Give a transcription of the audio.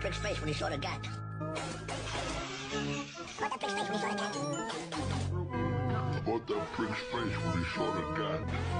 prick's face when he saw the gat? What the prick's face when he saw the gat? What the prick's face when he saw the gat?